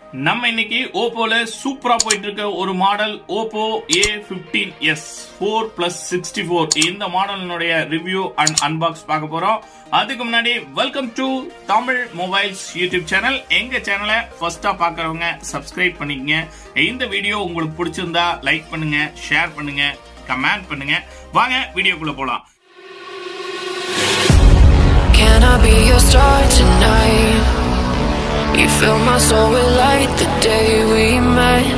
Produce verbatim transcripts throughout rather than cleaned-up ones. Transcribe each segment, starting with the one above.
நம்ம இன்னைக்கு ஓப்போல சூப்பரா போயிட்டு இருக்க ஒரு model Oppo A fifteen S four plus sixty four இந்த மாடலினுடைய ரிவ்யூ அண்ட் அன்பாக்ஸ் பார்க்க போறோம். அதுக்கு முன்னாடி welcome to Tamil mobiles YouTube channel. எங்க சேனலை ஃபர்ஸ்டா பாக்குறவங்க சப்ஸ்கிரைப் பண்ணிக்கங்க. இந்த வீடியோ உங்களுக்கு பிடிச்சிருந்தா லைக் பண்ணுங்க, ஷேர் பண்ணுங்க, கமெண்ட் பண்ணுங்க. வாங்க வீடியோக்குள்ள போலாம். Can I be your star tonight? You fill my soul with light the day we met.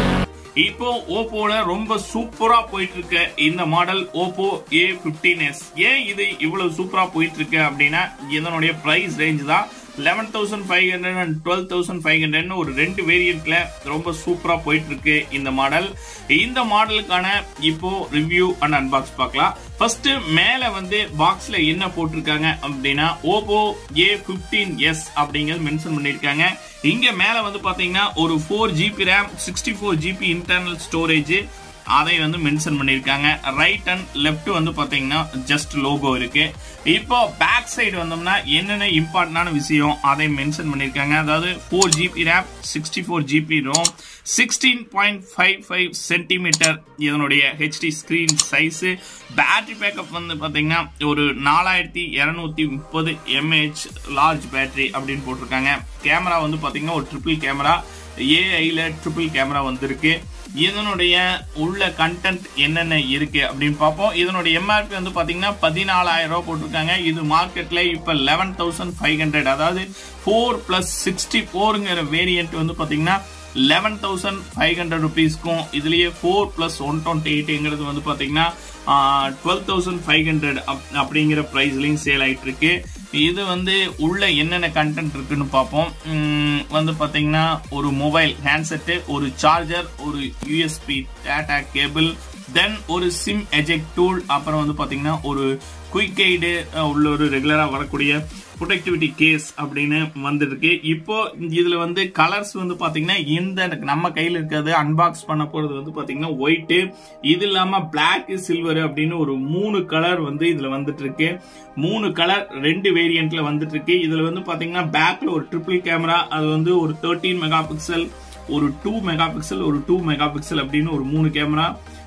இப்போ ஓப்போல ரொம்ப சூப்பரா போயிட்டு இருக்க இந்த model Oppo A fifteen S. ஏன் இது இவ்வளவு சூப்பரா போயிட்டு இருக்கு அப்படின்னா இதனுடைய பிரைஸ் ரேஞ்ச் தான் eleven thousand five hundred and twelve thousand five ஹண்ட்ரட்னு ஒரு ரெண்டு வேரியன்ட்ல ரொம்ப சூப்பரா போயிட்டு இருக்கு இந்த மாடல். இந்த மாடலுக்கான இப்போ ரிவ்யூ அண்ட் அன்பாக்ஸ் பார்க்கலாம். ஃபர்ஸ்ட் மேல வந்து பாக்ஸ்ல என்ன போட்டிருக்காங்க அப்படின்னா ஓப்போ ஏ ஃபிஃப்டீன் எஸ் அப்படிங்கிறது மென்ஷன் பண்ணிருக்காங்க. இங்க மேல வந்து பாத்தீங்கன்னா ஒரு four GB RAM, sixty four GB internal storage அதை வந்து மென்ஷன் பண்ணிருக்காங்க. ரைட் அண்ட் லெஃப்ட் வந்து பாத்தீங்கன்னா ஜஸ்ட் லோகோ இருக்கு. இப்போ பேக் சைடு வந்தோம்னா என்னென்ன இம்பார்ட்டன்டான விஷயம் அதை மென்ஷன் பண்ணிருக்காங்க. அதாவது four GB RAM, sixty four GB ROM, sixteen point five five centimetre இதனுடைய HD screen size. Battery backup வந்து பாத்தீங்கன்னா ஒரு நாலாயிரத்தி இருநூத்தி முப்பது எம்ஏஹெச் லார்ஜ் பேட்டரி அப்படின்னு போட்டிருக்காங்க. கேமரா வந்து பாத்தீங்கன்னா ஒரு ட்ரிபிள் கேமரா, ஏஐல ட்ரிபிள் கேமரா வந்திருக்கு. இதனுடைய உள்ள கண்டென்ட் என்னென்ன இருக்கு அப்படின்னு பார்ப்போம். இதனுடைய எம்ஆர்பி வந்து பாத்தீங்கன்னா பதினாலாயிரம் ரூபாய் போட்டிருக்காங்க. இது மார்க்கெட்ல இப்ப லெவன் தௌசண்ட் ஃபைவ் ஹண்ட்ரட் அதாவது ஃபோர் பிளஸ் சிக்ஸ்டி ஃபோருங்கிற வேரியன்ட் வந்து பாத்தீங்கன்னா லெவன் தௌசண்ட் ஃபைவ் ஹண்ட்ரட் ருபீஸ்க்கும் இதுலயே ஃபோர் பிளஸ் ஒன் டுவெண்ட்டி எயிட்ங்கிறது வந்து பாத்தீங்கன்னா டுவெல் தௌசண்ட் ஃபைவ் ஹண்ட்ரட் அப்படிங்கிற பிரைஸ்லயும் சேல் ஆயிட்டு இருக்கு. இது வந்து உள்ள என்னென்ன கண்டென்ட் இருக்குன்னு பார்ப்போம். வந்து பாத்தீங்கன்னா ஒரு மொபைல் ஹேண்ட்செட், ஒரு சார்ஜர், ஒரு யூஎஸ்பி டேட்டா கேபிள், தென் ஒரு சிம் எஜெக்ட் டூல், அப்புறம் வந்து பாத்தீங்கன்னா ஒரு குயிக் கைடு உள்ள ஒரு ரெகுலரா வரக்கூடிய ப்ரொடக்டிவிட்டி கேஸ் அப்படின்னு வந்துருக்கு. இப்போ இதுல வந்து கலர்ஸ் வந்து பாத்தீங்கன்னா இந்த நம்ம கையில இருக்கிறது அன்பாக்ஸ் பண்ண போறது வந்து பாத்தீங்கன்னா ஒயிட், இது இல்லாம பிளாக், சில்வர் அப்படின்னு ஒரு மூணு கலர் வந்து இதுல வந்துட்டு இருக்கு. மூணு கலர் ரெண்டு வேரியன்ட்ல வந்துட்டு இருக்கு. இதுல வந்து பாத்தீங்கன்னா பேக்ல ஒரு ட்ரிபிள் கேமரா, அது வந்து ஒரு தேர்ட்டீன் மெகா பிக்சல், ஒரு டூ மெகா பிக்சல், ஒரு டூ மெகா பிக்சல் அப்படின்னு ஒரு மூணு கேமரா.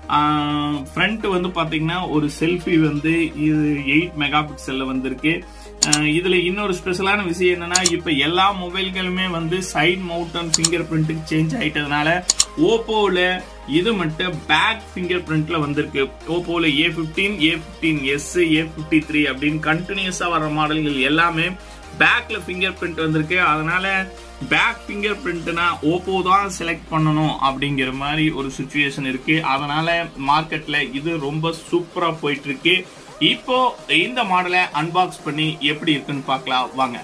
ஃப்ரண்ட் வந்து பாத்தீங்கன்னா ஒரு செல்ஃபி வந்து இது எயிட் மெகா பிக்சல்ல வந்திருக்கு. இதுல இன்னொரு ஸ்பெஷலான விஷயம் என்னன்னா இப்ப எல்லா மொபைல்களுமே வந்து சைட் மவுண்ட் பிங்கர் பிரிண்ட்டுக்கு சேஞ்ச் ஆயிட்டதுனால ஓப்போல இது மட்டும் பேக் பிங்கர் பிரிண்ட்ல வந்திருக்கு. ஓப்போல A fifteen, A fifteen S, A fifty three அப்படின்னு கண்டினியூஸா வர மாடல்கள் எல்லாமே பேக்ல பிங்கர் பிரிண்ட் வந்திருக்கு. அதனால பேக் பிங்கர் பிரிண்ட்னா ஓப்போ தான் செலக்ட் பண்ணணும் அப்படிங்கிற மாதிரி ஒரு சிச்சுவேஷன் இருக்கு. அதனால மார்க்கெட்ல இது ரொம்ப சூப்பரா போயிட்டு இருக்கு. இப்போ இந்த மாடலை அன்பாக்ஸ் பண்ணி எப்படி இருக்குன்னு பார்க்கலாம் வாங்க.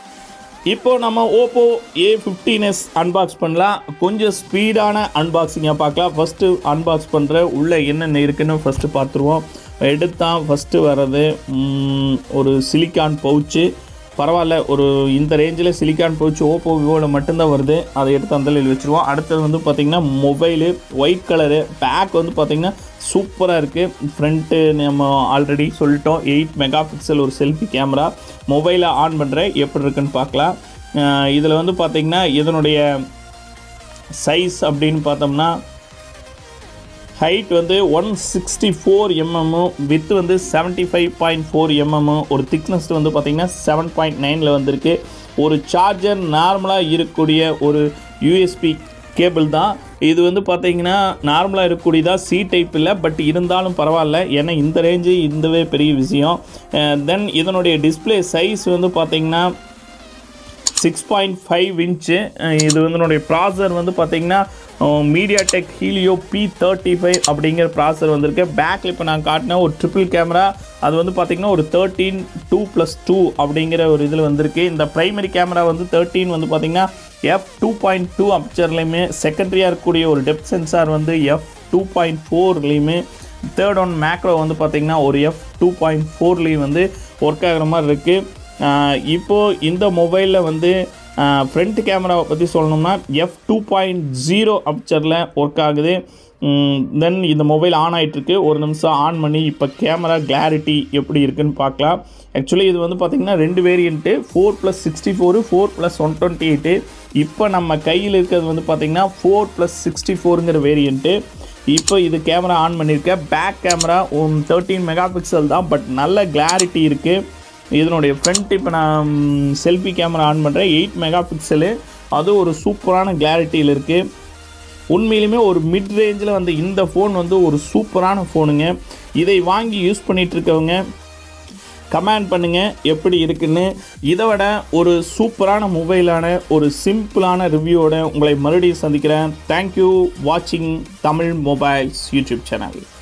இப்போ நம்ம Oppo A fifteen S unbox பண்ணலாம். கொஞ்சம் ஸ்பீடான அன்பாக்சிங்காக பார்க்கலாம். ஃபர்ஸ்ட் அன்பாக்ஸ் பண்ற உள்ள என்னென்ன இருக்குன்னு ஃபர்ஸ்ட் பார்த்துருவோம். எடுத்தான் ஃபர்ஸ்ட் வர்றது ஒரு சிலிக்கான் பவுச்சு. பரவாயில்ல, ஒரு இந்த ரேஞ்சில் சிலிக்கான் பவுச் ஓப்போ விவோவில் மட்டும்தான் வருது. அதை எடுத்து அந்த வச்சுருவோம். அடுத்தது வந்து பார்த்திங்கன்னா மொபைலு ஒயிட் கலரு. பேக் வந்து பார்த்திங்கன்னா சூப்பராக இருக்குது. ஃப்ரண்ட்டு நம்ம ஆல்ரெடி சொல்லிட்டோம் எயிட் மெகா பிக்சல் ஒரு செல்ஃபி கேமரா. மொபைலை ஆன் பண்ணுறேன் எப்படி இருக்குன்னு பார்க்கலாம். இதில் வந்து பார்த்திங்கன்னா இதனுடைய சைஸ் அப்படின்னு பார்த்தோம்னா ஹைட் வந்து one sixty four mm, with வந்து seventy five point four mm, ஒரு திக்னஸ் வந்து பார்த்திங்கன்னா செவன் பாயிண்ட் நைனில் வந்திருக்கு. ஒரு சார்ஜர் நார்மலாக இருக்கக்கூடிய ஒரு யூஎஸ்பி கேபிள் தான். இது வந்து பார்த்தீங்கன்னா நார்மலாக இருக்கக்கூடியதாக சி டைப் இல்லை, பட் இருந்தாலும் பரவாயில்ல, ஏன்னா இந்த ரேஞ்சு இந்தவே பெரிய விஷயம். தென் இதனுடைய டிஸ்பிளே சைஸ் வந்து பார்த்திங்கன்னா சிக்ஸ் பாயிண்ட் ஃபைவ் இன்ச்சு. இது வந்து ப்ராசர் வந்து பார்த்தீங்கன்னா MediaTek Helio P thirty five அப்படிங்கிற ப்ராசர் வந்திருக்கு. பேக்கில் இப்போ நான் காட்டின ஒரு ட்ரிபிள் கேமரா, அது வந்து பார்த்திங்கன்னா ஒரு தேர்ட்டீன் டூ ப்ளஸ் டூ அப்படிங்கிற ஒரு இதில் வந்திருக்கு. இந்த ப்ரைமரி கேமரா வந்து தேர்ட்டீன் வந்து பார்த்திங்கன்னா எஃப் டூ பாயிண்ட் டூ அப்சர்லையுமே, செகண்டரியாக இருக்கக்கூடிய ஒரு டெப்த் சென்சார் வந்து எஃப் டூ பாயிண்ட் ஃபோர்லேயுமே, தேர்ட் ஒன் மேக்ரோ வந்து பார்த்திங்கன்னா ஒரு எஃப் டூ பாயிண்ட் ஃபோர்லேயும் வந்து ஒர்க் ஆகிற மாதிரி இருக்குது. இப்போது இந்த மொபைலில் வந்து ஃப்ரண்ட் கேமராவை பற்றி சொல்லணும்னா எஃப் டூ பாயிண்ட் ஜீரோ அப்சரில் ஒர்க் ஆகுது. தென் இந்த மொபைல் ஆன் ஆகிட்டுருக்கு. ஒரு நிமிஷம் ஆன் பண்ணி இப்போ கேமரா கிளாரிட்டி எப்படி இருக்குன்னு பார்க்கலாம். ஆக்சுவலி இது வந்து பார்த்திங்கன்னா ரெண்டு variant, four plus sixty four, four plus one twenty eight. இப்போ நம்ம கையில் இருக்கிறது வந்து பார்த்திங்கன்னா ஃபோர் ப்ளஸ் சிக்ஸ்டி ஃபோருங்கிற வேரியண்ட்டு. இப்போ இது கேமரா ஆன் பண்ணியிருக்கேன். Back camera thirteen mega pixel தான், பட் நல்ல கிளாரிட்டி இருக்குது. இதனுடைய ஃப்ரண்ட் இப்போ நான் செல்ஃபி கேமரா ஆன் பண்ணுறேன், எயிட் மெகா பிக்சலு, அது ஒரு சூப்பரான கிளாரிட்டியில் இருக்குது. உண்மையிலுமே ஒரு மிட் ரேஞ்சில் வந்து இந்த ஃபோன் வந்து ஒரு சூப்பரான ஃபோனுங்க. இதை வாங்கி யூஸ் பண்ணிகிட்ருக்கவங்க கமெண்ட் பண்ணுங்கள் எப்படி இருக்குன்னு. இதை விட ஒரு சூப்பரான மொபைலான ஒரு சிம்பிளான ரிவ்யூவோட உங்களை மறுபடியும் சந்திக்கிறேன். தேங்க்யூ வாட்சிங் தமிழ் மொபைல்ஸ் யூடியூப் சேனல்.